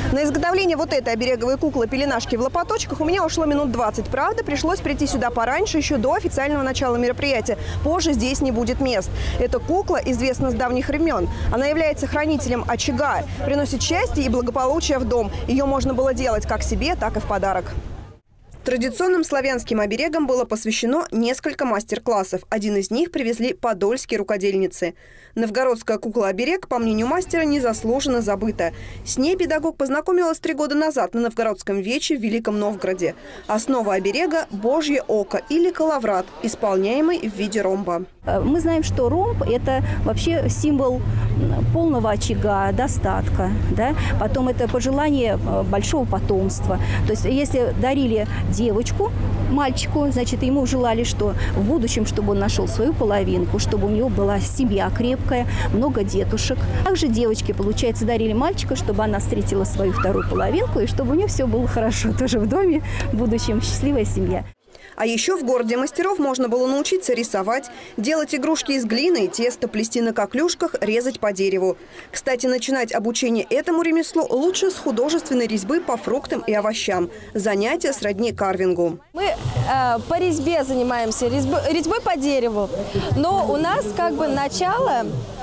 На изготовление вот этой обереговой куклы-пеленашки в лопаточках у меня ушло минут 20. Правда, пришлось прийти сюда пораньше, еще до официального начала мероприятия. Позже здесь не будет мест. Эта кукла известна с давних времен. Она является хранителем очага, приносит счастье и благополучие в дом. Ее можно было делать как себе, так и в подарок. Традиционным славянским оберегам было посвящено несколько мастер-классов. Один из них привезли подольские рукодельницы. Новгородская кукла-оберег, по мнению мастера, незаслуженно забыта. С ней педагог познакомилась 3 года назад на Новгородском вече в Великом Новгороде. Основа оберега – Божье око или коловрат, исполняемый в виде ромба. Мы знаем, что ромб – это вообще символ полного очага, достатка. Да? Потом это пожелание большого потомства. То есть если дарили девочку, мальчику, значит, ему желали, что в будущем, чтобы он нашел свою половинку, чтобы у него была семья крепкая, много детушек. Также девочке, получается, дарили мальчика, чтобы она встретила свою вторую половинку и чтобы у нее все было хорошо тоже в доме, в будущем счастливая семья. А еще в городе мастеров можно было научиться рисовать, делать игрушки из глины и теста, плести на коклюшках, резать по дереву. Кстати, начинать обучение этому ремеслу лучше с художественной резьбы по фруктам и овощам. Занятия сродни карвингу. Мы по резьбе занимаемся, резьбой по дереву. Но у нас как бы начало,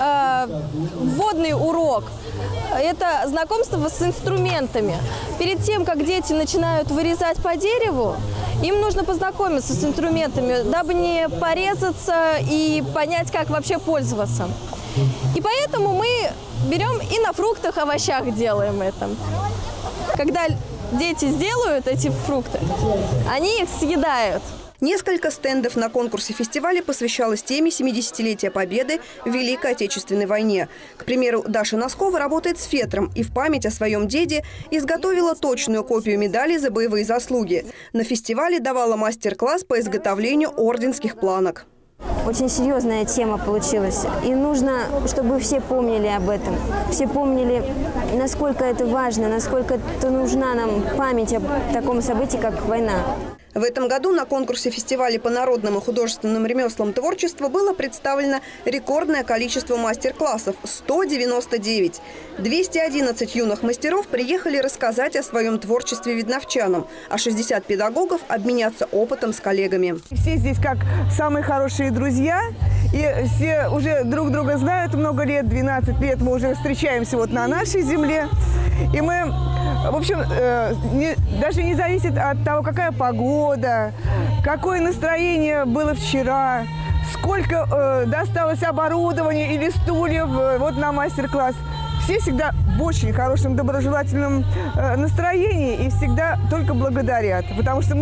вводный урок. Это знакомство с инструментами. Перед тем, как дети начинают вырезать по дереву, им нужно познакомиться с инструментами, дабы не порезаться и понять, как вообще пользоваться. И поэтому мы берем и на фруктах, овощах делаем это. Когда дети сделают эти фрукты, они их съедают. Несколько стендов на конкурсе фестиваля посвящалось теме 70-летия Победы в Великой Отечественной войне. К примеру, Даша Носкова работает с фетром и в память о своем деде изготовила точную копию медали за боевые заслуги. На фестивале давала мастер-класс по изготовлению орденских планок. Очень серьезная тема получилась. И нужно, чтобы все помнили об этом. Все помнили, насколько это важно, насколько это нужна нам память о таком событии, как война. В этом году на конкурсе фестиваля по народным и художественным ремеслам творчества было представлено рекордное количество мастер-классов – 199. 211 юных мастеров приехали рассказать о своем творчестве видновчанам, а 60 педагогов – обменяться опытом с коллегами. Все здесь как самые хорошие друзья, и все уже друг друга знают много лет, 12 лет мы уже встречаемся вот на нашей земле. И мы, в общем, даже не зависит от того, какая погода, какое настроение было вчера, сколько досталось оборудования или стульев вот на мастер-класс. Все всегда в очень хорошем, доброжелательном настроении и всегда только благодарят, потому что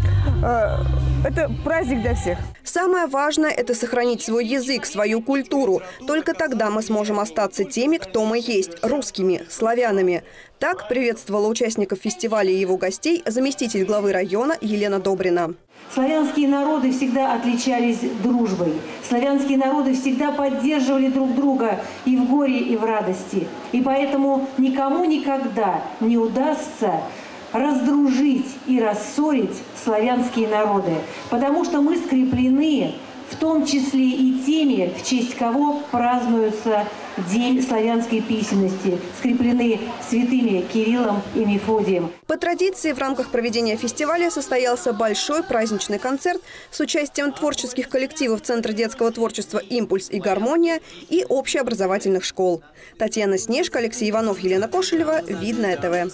это праздник для всех. Самое важное – это сохранить свой язык, свою культуру. Только тогда мы сможем остаться теми, кто мы есть – русскими, славянами. Так приветствовала участников фестиваля и его гостей заместитель главы района Елена Добрина. Славянские народы всегда отличались дружбой. Славянские народы всегда поддерживали друг друга и в горе, и в радости. И поэтому никому никогда не удастся раздружить и рассорить славянские народы, потому что мы скреплены в том числе и теми, в честь кого празднуется День славянской письменности, скреплены святыми Кириллом и Мефодием. По традиции в рамках проведения фестиваля состоялся большой праздничный концерт с участием творческих коллективов Центра детского творчества «Импульс» и «Гармония» и общеобразовательных школ. Татьяна Снежка, Алексей Иванов, Елена Кошелева. Видное ТВ.